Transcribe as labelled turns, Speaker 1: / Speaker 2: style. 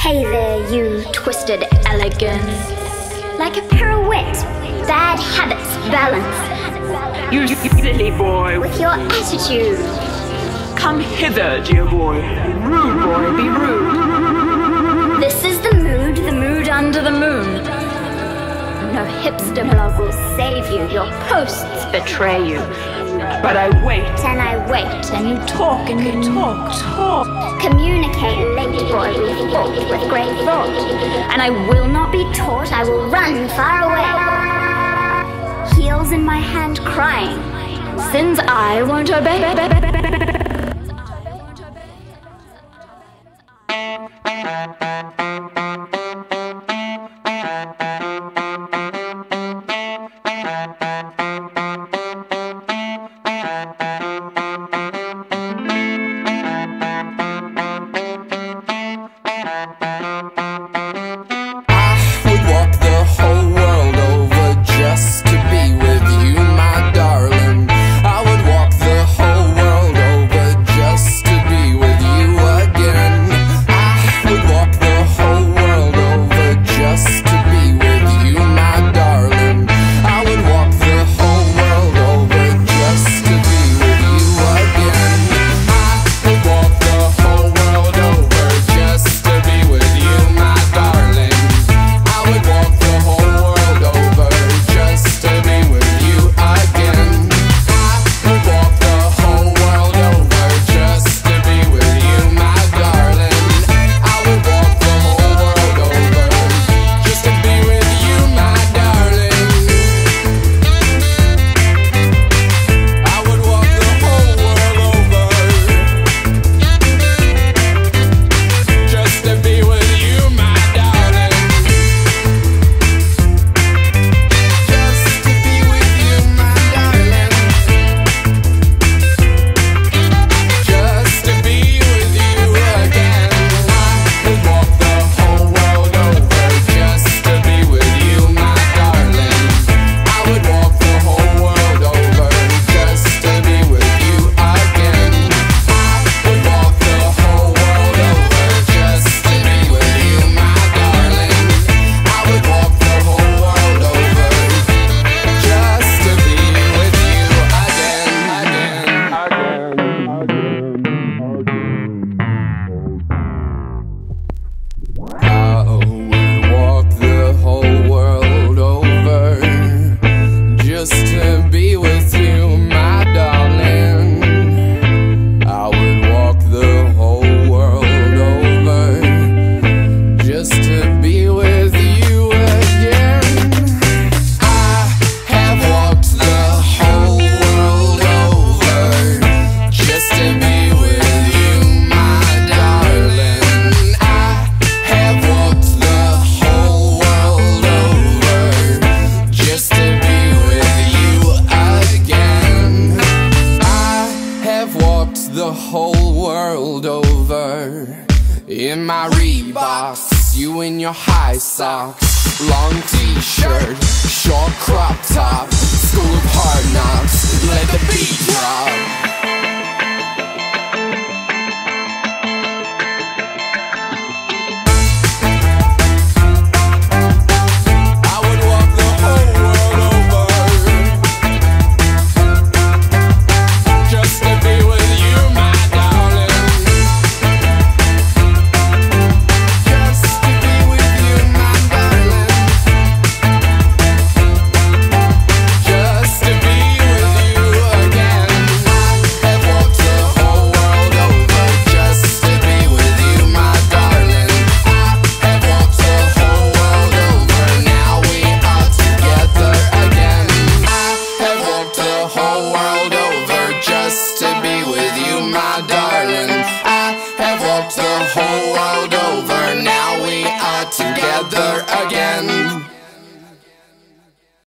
Speaker 1: Hey there, you twisted elegance. Like a pirouette, bad habits balance.
Speaker 2: You silly boy.
Speaker 1: With your attitude.
Speaker 2: Come hither, dear boy. Rude boy, be rude.
Speaker 1: This is the mood under the moon. No hipster blog will save you, your posts betray you.
Speaker 2: But I wait.
Speaker 1: And I wait.
Speaker 2: And you talk and you talk.
Speaker 1: Communicate, late boy, we fought with great thought. And I will not be taught, I will run far away. Heels in my hand crying,
Speaker 2: sins I won't obey.
Speaker 3: The whole world over. In my Reeboks, you in your high socks, long t-shirt, short crop top, school of hard knocks, let the beat drop. The whole world over, now we are together again.